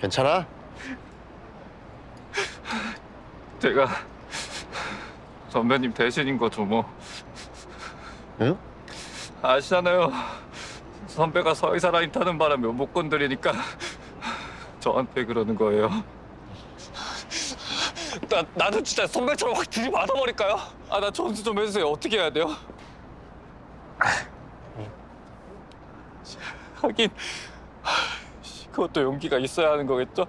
괜찮아? 제가 선배님 대신인 거죠 뭐. 응? 아시잖아요. 선배가 서의사 라인 타는 바람에 못 건드리니까 저한테 그러는 거예요. 나도 진짜 선배처럼 확 들이받아버릴까요? 나 점수 좀 해주세요. 어떻게 해야 돼요? 하긴 그것도 용기가 있어야 하는 거겠죠?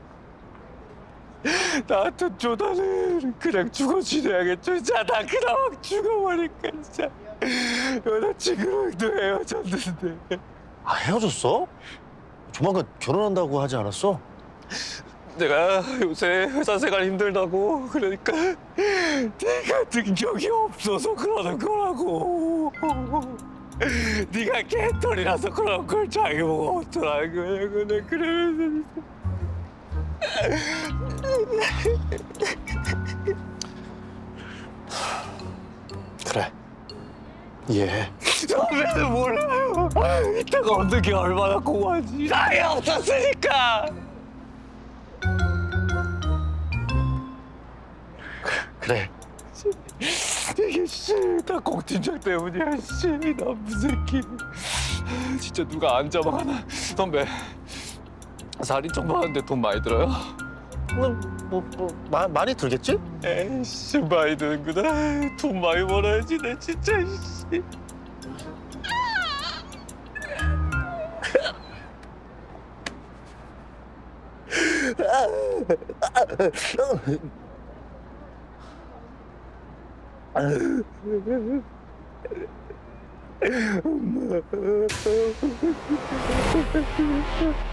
나 같은 조단은 그냥 죽어 지내야겠죠. 진짜 나 그냥 확 죽어버릴까 진짜. 여자친구랑도 헤어졌는데. 아, 헤어졌어? 조만간 결혼한다고 하지 않았어? 내가 요새 회사 생활 힘들다고 그러니까 네가 능력이 없어서 그러는 거라고. 네가 개털이라서 그런 걸 자기 보고 어쩌라는 거야. 근데 그러면서 그래, 이해해. 선배는 몰라요. 이따가 얻는 게 얼마나 고마운지. 나이 없었으니까. 그래. 이게 다 공팀장 때문이야. 나쁜 새끼. 진짜 누가 안 잡아가나. 선배, 살인 척하는데 돈 많이 들어요? 많이 들겠지? 에이씨, 많이 드는구나. 돈 많이 벌어야지, 내 진짜. 씨. 엄마.